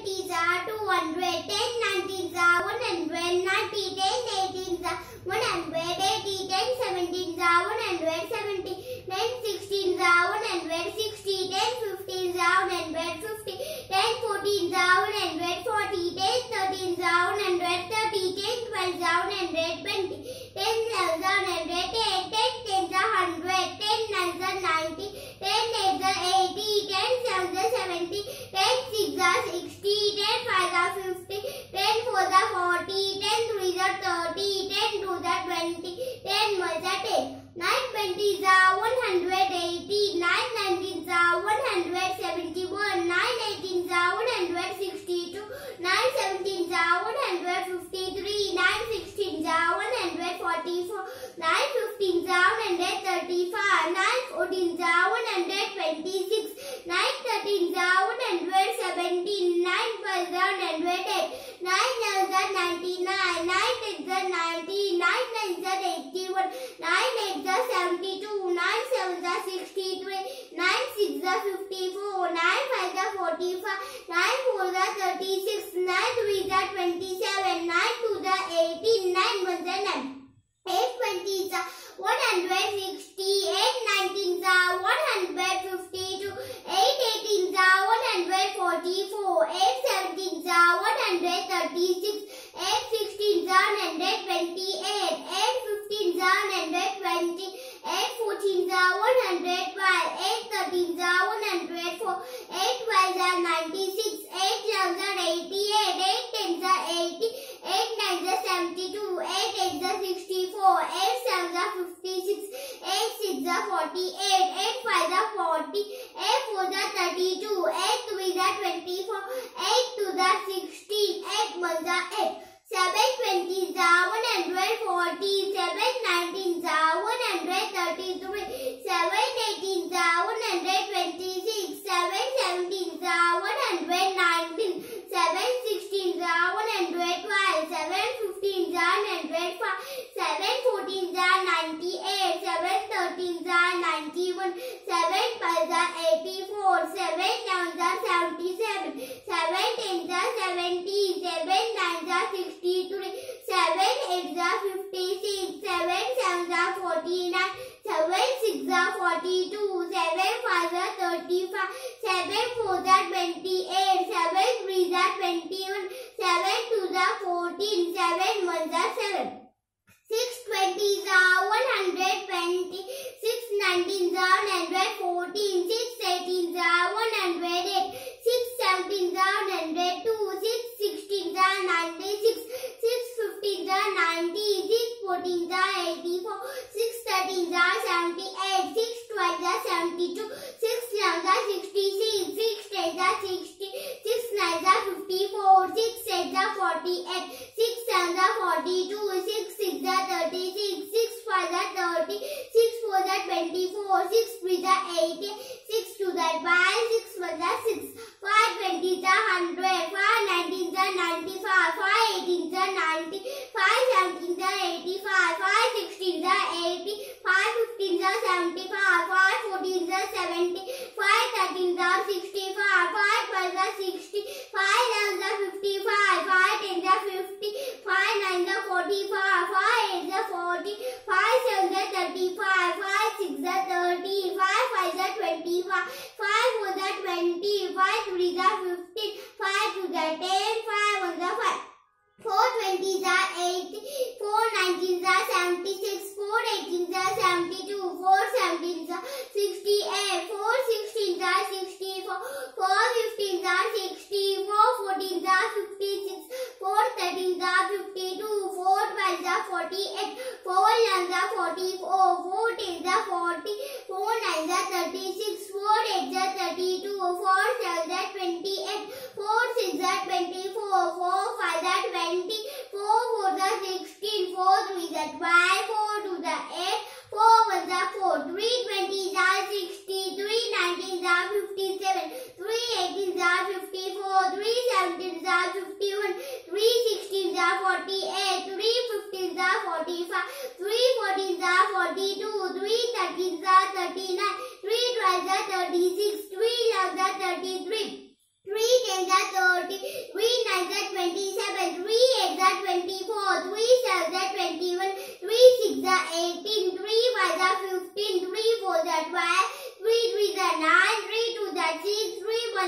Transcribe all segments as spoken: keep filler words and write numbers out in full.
twenties are two hundred, ten nineteens are one hundred, ninety, ten eighteens are one hundred, eighty, ten seventeens are one hundred, seventy, ten sixteens are one hundred, sixty, ten fifteens are one hundred, fifty, ten fourteens are one hundred, forty, ten thirteens are one hundred, thirty, ten twelves are one hundred, twenty, ten elevens are one hundred, ten, ten tens are one hundred, ten nines are ninety, ten eights are eighty, ten sevens are seventy, ten sixes are sixty, ten fives are fifty, ten fours are forty, ten threes are thirty, ten twos are twenty, ten ones are ten, nine twenties are one hundred eighty, nine nineteens are one hundred seventy-one, nine eighteens are one hundred sixty-two, nine seventeens are one hundred fifty-three, nine sixteens are one hundred forty-four, nine fifteens are one hundred thirty-five, nine fourteens are one hundred twenty-six, nine thirteens are one hundred seventeen, nine twelves are one hundred eight, nine elevens are ninety-nine, nine tens are ninety, nine nines are eighty-one, nine eights are seventy-two, nine sevens are sixty-three, nine sixes are fifty-four, nine fives are forty-five, nine fours are thirty-six, nine threes are twenty-seven, nine twos are eighteen, nine ones are nine. eight twenties are one hundred sixty, eight nineteens are one hundred fifty-two, eight eighteens are one hundred forty-four, eight seventeens are one hundred thirty-six, eight sixteens are one hundred twenty-eight, eight fifteens are one hundred twenty, eight fourteens are one hundred twelve, eight thirteens are one hundred four, eight twelves are ninety-six, eight elevens are eighty-eight, eight tens are eighty, eight nines are seventy-two, eight eights are sixty-four, eight sevens are fifty-six, eight sixes are forty-eight, eight fives are forty, eight fours are thirty-two, eight threes are twenty-four, eight twos are sixty, eight ones are eight. seven twenties are one hundred forty, seven nineteens are one hundred thirty-three, seven eighteens are one hundred twenty-six, seven seventeens are one hundred nineteen, seven sixteens are one hundred twelve, seven fifteens are one hundred five, seven fourteens are ninety-eight, seven thirteens are ninety-one, seven twelves are eighty-four, seven elevens are seventy-seven, seven tens are seventy, seven nines are sixty-three, seven eights are fifty-six, seven sevens are forty-nine, seven sixes are forty-two, seven fives are thirty-five, seven fours are twenty-eight, seven threes are twenty-one, seven twos are fourteen, seven ones are seven. six twenties are one hundred twenty, six nineteens are one hundred fourteen, six eighteens are one hundred eight, six seventeens are one hundred two, six sixteens are ninety-six, six fifteens are ninety, six fourteens are eighty-four, six thirteens are seventy-eight, six twelves are seventy-two, six elevens are sixty-six, six tens are sixty, six nines are fifty-four, six eights are forty-eight, six sevens are forty-two, six sixes are thirty-six, six fives are thirty, six fours are twenty-four, six threes are eighty, six twos are twelve, six ones are six, five twenties are one hundred, five nineteens are ninety-five, five eighteens are ninety, five seventeens are eighty-five, five sixteens are eighty, five fifteens are seventy-five, five fourteens are seventy, five thirteens are sixty-five, five twelves are sixty, five elevens are fifty-five, five tens are fifty, five nines are forty-five, five eights are forty, five sevens are thirty-five, five sixes are thirty, five fives are twenty-five, five fours are twenty, five threes are fifteen, five twos are ten, five ones are five. four twenties are eighty, four nineteens are seventy-six, four eighteens are seventy-two, four seventeens are sixty-eight, four sixteens are sixty-four, four fifteens are sixty, four fourteens are fifty-six, four thirteens are fifty-two, four twelves are forty-eight, four elevens are forty-four, four tens are forty, four nines are thirty-six, four eights are thirty-two, four sevens are twenty-eight, four sixes are twenty-four, four fives are twenty, four fours are sixteen, four threes are twelve, four twos are eight, four ones are four, three twenties are sixty, three nineteens are fifty-seven, three eighteens are fifty-four, three seventeens are fifty-one, three sixteens are forty-eight, three fifteens are forty-five, three fourteens are forty-two, three thirteens are thirty-nine, three twelves are thirty-six, three elevens are thirty-three, three tens are thirty,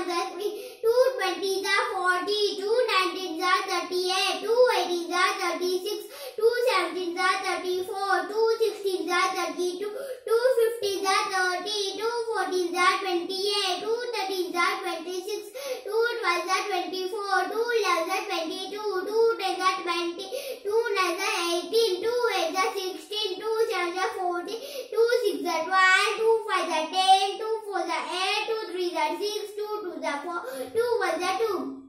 are three, two twenties are forty, two nineteens are thirty-eight, two eighteens are thirty-six, two seventeens are thirty-four, two sixteens are thirty-two, two fifteens are thirty, two fourteens are twenty-eight, two thirteens are twenty-six, two twelves are twenty-four, two elevens are twenty-two, two tens are twenty, two nines are eighteen, two eights are sixteen, two sevens are fourteen, two sixes are twelve, two fives are ten, two fours are eight, two threes are six, two twos are four, two ones are two.